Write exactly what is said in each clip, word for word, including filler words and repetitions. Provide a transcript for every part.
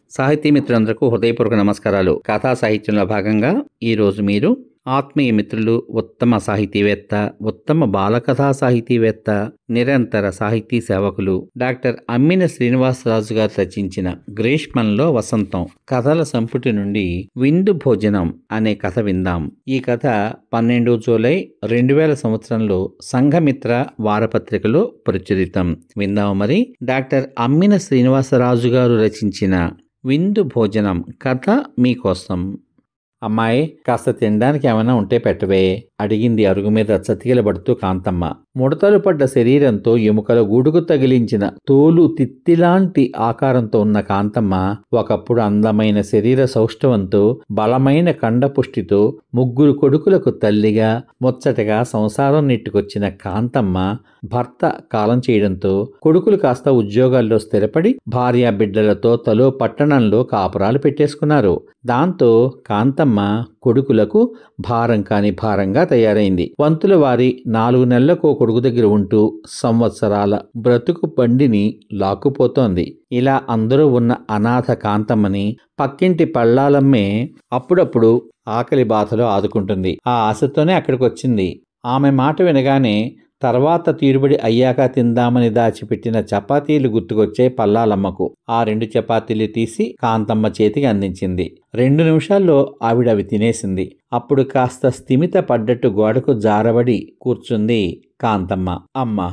సాహితీ మిత్రులందరకు హృదయపూర్వక నమస్కారాలు. కథా సాహిత్యంలో భాగంగా ఈరోజు మీరు ఆత్మీయ మిత్రులు, ఉత్తమ సాహితీవేత్త, ఉత్తమ బాలకథా సాహితీవేత్త, నిరంతర సాహితీ సేవకులు డాక్టర్ అమ్మిన శ్రీనివాసరాజు గారు రచించిన గ్రీష్మంలో వసంతం కథల సంపుటి నుండి విందు భోజనం అనే కథ విందాం. ఈ కథ పన్నెండు జూలై రెండు వేల సంవత్సరంలో సంఘమిత్ర వారపత్రికలో ప్రచురితం. విందాం మరి. డాక్టర్ అమ్మిన శ్రీనివాసరాజు గారు రచించిన విందు భోజనం కథ మీకోసం. అమ్మాయి, కాస్త తినడానికి ఏమైనా ఉంటే పెట్టవే అడిగింది అరుగు మీద చతికిలబడుతూ కాంతమ్మ. ముడతలు పడ్డ శరీరంతో ఎముకల గూడుకు తగిలించిన తోలు తిత్తిలాంటి ఆకారంతో ఉన్న కాంతమ్మ ఒకప్పుడు అందమైన శరీర సౌష్ఠవంతో, బలమైన కండపుష్టితో ముగ్గురు కొడుకులకు తల్లిగా ముచ్చటగా సంసారం నెట్టుకొచ్చిన కాంతమ్మ భర్త కాలం చేయడంతో కొడుకులు కాస్త ఉద్యోగాల్లో స్థిరపడి భార్యా బిడ్డలతో తలో పట్టణంలో కాపురాలు పెట్టేసుకున్నారు. దాంతో కాంతమ్మ కొడుకులకు భారం కాని భారంగా తయారైంది. వంతుల వారి నాలుగు నెలలకు కొడుకు దగ్గర ఉంటూ సంవత్సరాల బ్రతుకు బండిని లాక్కుపోతోంది. ఇలా అందరూ ఉన్న అనాథ కాంతమ్మని పక్కింటి పళ్ళాలమ్మే అప్పుడప్పుడు ఆకలి బాధలో ఆదుకుంటుంది. ఆ ఆశతోనే అక్కడికి వచ్చింది. ఆమె మాట వినగానే తర్వాత తీరుబడి అయ్యాక తిందామని దాచిపెట్టిన చపాతీలు గుర్తుకొచ్చే పల్లాలమ్మకు. ఆ రెండు చపాతీలు తీసి కాంతమ్మ చేతికి అందించింది. రెండు నిమిషాల్లో ఆవిడ అవి తినేసింది. అప్పుడు కాస్త స్థిమిత పడ్డట్టు గోడకు జారబడి కూర్చుంది కాంతమ్మ. అమ్మా,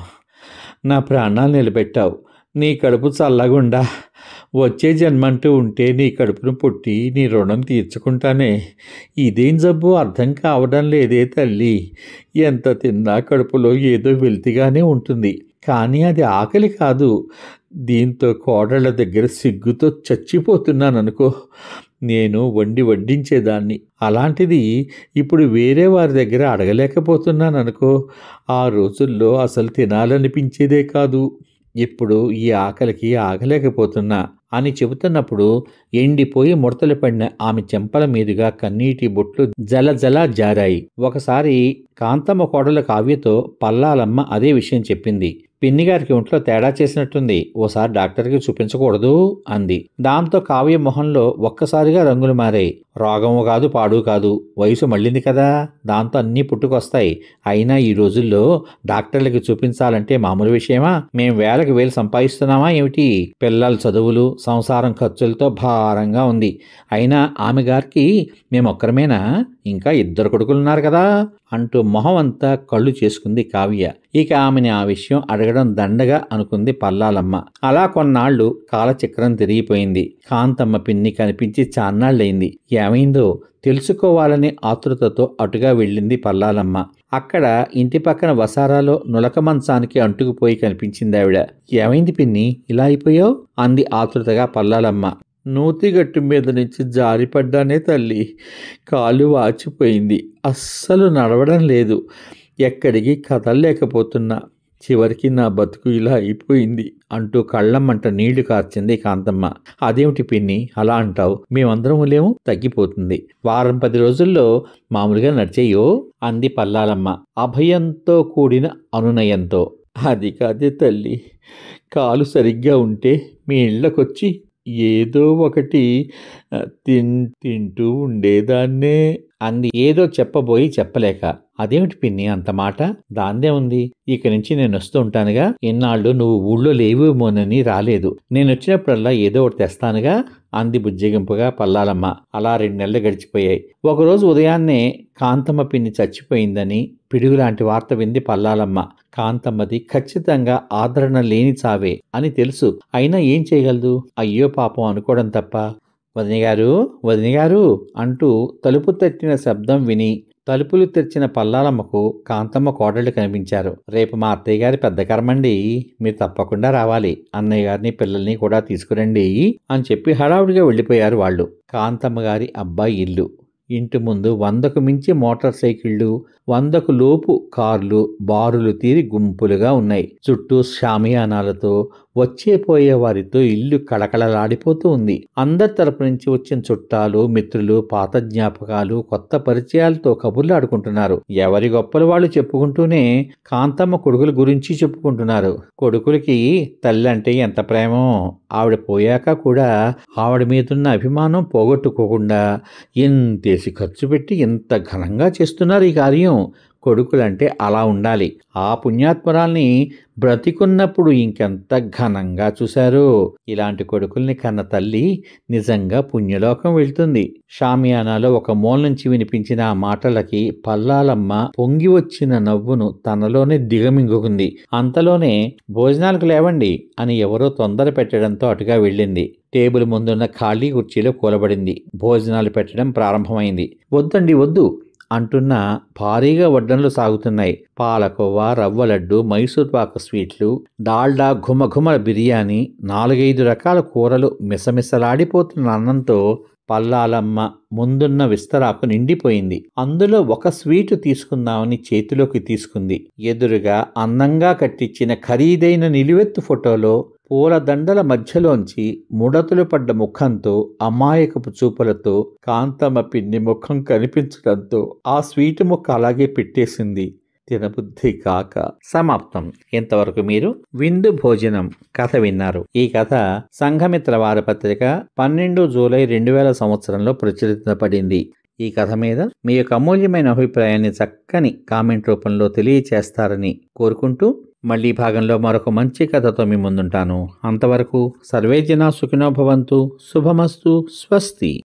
నా ప్రాణాలు నిలబెట్టావు. నీ కడుపు చల్లగుండా. వచ్చే జన్మంటూ ఉంటే నీ కడుపును పుట్టి నీ రుణం తీర్చుకుంటానే. ఇదేం జబ్బు అర్థం కావడం లేదే తల్లి. ఎంత తిన్నా కడుపులో ఏదో వెలితిగానే ఉంటుంది, కానీ అది ఆకలి కాదు. దీంతో కోడళ్ళ దగ్గర సిగ్గుతో చచ్చిపోతున్నాననుకో. నేను వండి వడ్డించేదాన్ని, అలాంటిది ఇప్పుడు వేరే వారి దగ్గర అడగలేకపోతున్నాననుకో. ఆ రోజుల్లో అసలు తినాలనిపించేదే కాదు. ఇప్పుడు ఈ ఆకలికి ఆగలేకపోతున్నా అని చెబుతున్నప్పుడు ఎండిపోయి ముడతలు పడిన ఆమె చెంపల మీదుగా కన్నీటి బొట్లు జల జల జారాయి. ఒకసారి కాంతమ్మ కోడల కావ్యతో పల్లాలమ్మ అదే విషయం చెప్పింది. పిన్నిగారికి ఒంట్లో తేడా చేసినట్టుంది, ఓసారి డాక్టర్కి చూపించకూడదు అంది. దాంతో కావ్య మొహంలో ఒక్కసారిగా రంగులు మారాయి. రోగము కాదు, పాడు కాదు, వయసు మళ్ళింది కదా, దాంతో అన్నీ పుట్టుకొస్తాయి. అయినా ఈ రోజుల్లో డాక్టర్లకి చూపించాలంటే మామూలు విషయమా? మేం వేలకు వేలు సంపాదిస్తున్నామా ఏమిటి? పిల్లల చదువులు, సంసారం ఖర్చులతో భారంగా ఉంది. అయినా ఆమె గారికి మేమొక్కరమేనా? ఇంకా ఇద్దరు కొడుకులున్నారు కదా అంటూ మొహం అంతా కళ్ళు చేసుకుంది కావ్య. ఇక ఆమెని ఆ విషయం అడగడం దండగా అనుకుంది పల్లాలమ్మ. అలా కొన్నాళ్లు కాలచక్రం తిరిగిపోయింది. కాంతమ్మ పిన్ని కనిపించి చాన్నాళ్ళయింది. ఏమైందో తెలుసుకోవాలని ఆతృతతో అటుగా వెళ్ళింది పల్లాలమ్మ. అక్కడ ఇంటి పక్కన వసారాలో నులక మంచానికి అంటుకుపోయి కనిపించింది ఆవిడ. ఏమైంది పిన్ని, ఇలా అయిపోయావు అంది ఆతృతగా పల్లాలమ్మ. నూతిగట్టు మీద నుంచి జారిపడ్డానే తల్లి. కాలు వాచిపోయింది, అస్సలు నడవడం లేదు, ఎక్కడికి కదలలేకపోతున్నా. చివరికి నా బతుకు ఇలా అయిపోయింది అంటూ కళ్ళమ్మంట నీళ్లు కార్చింది కాంతమ్మ. అదేమిటి పిన్ని అలా అంటావు? మేమందరం లేము, తగ్గిపోతుంది. వారం పది రోజుల్లో మామూలుగా నడిచేయో అంది పల్లాలమ్మ అభయంతో కూడిన అనునయంతో. అది కాదే తల్లి, కాలు సరిగ్గా ఉంటే మీ ఇళ్ళకొచ్చి ఏదో ఒకటి తిన్ తింటూ ఉండేదాన్నే అంది ఏదో చెప్పబోయి చెప్పలేక. అదేమిటి పిన్ని అంత మాట? దాందే ఉంది, ఇక నుంచి నేను వస్తూ ఉంటానుగా. ఇన్నాళ్ళు నువ్వు ఊళ్ళో లేవేమోనని రాలేదు. నేను వచ్చినప్పుడల్లా ఏదో ఒకటి తెస్తానుగా అంది బుజ్జగింపుగా పల్లాలమ్మ. అలా రెండు నెలలు గడిచిపోయాయి. ఒకరోజు ఉదయాన్నే కాంతమ్మ పిన్ని చచ్చిపోయిందని పిడుగులాంటి వార్త వింది పల్లాలమ్మ. కాంతమ్మది ఖచ్చితంగా ఆదరణ లేని చావే అని తెలుసు. అయినా ఏం చేయగలదు? అయ్యో పాపం అనుకోవడం తప్ప. వదినగారు, వదినగారు అంటూ తలుపు తట్టిన శబ్దం విని తలుపులు తెరిచిన పల్లాలమ్మకు కాంతమ్మ కోడళ్ళు కనిపించారు. రేపు మా అత్తయ్య గారి పెద్ద కర్మండి, మీరు తప్పకుండా రావాలి. అన్నయ్య గారిని పిల్లల్ని కూడా తీసుకురండి అని చెప్పి హడావుడిగా వెళ్ళిపోయారు వాళ్ళు. కాంతమ్మ గారి అబ్బాయి ఇల్లు. ఇంటి ముందు వందకు మించి మోటార్ సైకిళ్లు, వందకు లోపు కార్లు బారులు తీరి గుంపులుగా ఉన్నాయి. చుట్టూ షామియానాలతో వచ్చే పోయే వారితో ఇల్లు కళకళలాడిపోతూ ఉంది. అందరి తరపు నుంచి వచ్చిన చుట్టాలు, మిత్రులు, పాత జ్ఞాపకాలు, కొత్త పరిచయాలతో కబుర్లు ఆడుకుంటున్నారు. ఎవరి గొప్పలు వాళ్ళు చెప్పుకుంటూనే కాంతమ్మ కొడుకుల గురించి చెప్పుకుంటున్నారు. కొడుకులకి తల్లి అంటే ఎంత ప్రేమో, ఆవిడ పోయాక కూడా ఆవిడ మీదున్న అభిమానం పోగొట్టుకోకుండా ఎంతేసి ఖర్చు పెట్టి ఎంత ఘనంగా చేస్తున్నారు ఈ కార్యం. కొడుకులంటే అలా ఉండాలి. ఆ పుణ్యాత్మరాల్ని బ్రతికున్నప్పుడు ఇంకెంత ఘనంగా చూశారు. ఇలాంటి కొడుకుల్ని కన్న తల్లి నిజంగా పుణ్యలోకం వెళ్తుంది. షామియానాలో ఒక మూల నుంచి వినిపించిన ఆ మాటలకి పల్లాలమ్మ పొంగి వచ్చిన నవ్వును తనలోనే దిగమింగుకుంది. అంతలోనే భోజనాలకు లేవండి అని ఎవరో తొందర పెట్టడంతో అటుగా వెళ్ళింది. టేబుల్ ముందున్న ఖాళీ కుర్చీలో కూలబడింది. భోజనాలు పెట్టడం ప్రారంభమైంది. వద్దండి వద్దు అంటున్న భారీగా వడ్డనలు సాగుతున్నాయి. పాలకోవ, రవ్వ లడ్డు, మైసూర్ పాక స్వీట్లు, డాల్డా, ఘుమఘుమల బిర్యానీ, నాలుగైదు రకాల కూరలు, మిసమిసలాడిపోతున్న అన్నంతో పల్లాలమ్మ ముందున్న విస్తరాకు నిండిపోయింది. అందులో ఒక స్వీటు తీసుకుందామని చేతిలోకి తీసుకుంది. ఎదురుగా అందంగా కట్టించిన ఖరీదైన నిలువెత్తు ఫోటోలో పూలదండల మధ్యలోంచి ముడతలు పడ్డ ముఖంతో, అమాయకపు చూపులతో కాంతమ్మ పిన్ని ముఖం కనిపించడంతో ఆ స్వీటు ముక్క అలాగే పెట్టేసింది. తినబుద్ధి కాక. సమాప్తం. ఇంతవరకు మీరు విందు భోజనం కథ విన్నారు. ఈ కథ సంఘమిత్ర వారపత్రిక పన్నెండు జూలై రెండు వేల సంవత్సరంలో ప్రచురితపడింది. ఈ కథ మీద మీ యొక్క అమూల్యమైన అభిప్రాయాన్ని చక్కని కామెంట్ రూపంలో తెలియచేస్తారని కోరుకుంటూ మళ్ళీ భాగంలో మరొక మంచి కథతో మీ ముందుంటాను. అంతవరకు సర్వే జనా సుఖినో భవంతు. శుభమస్తు. స్వస్తి.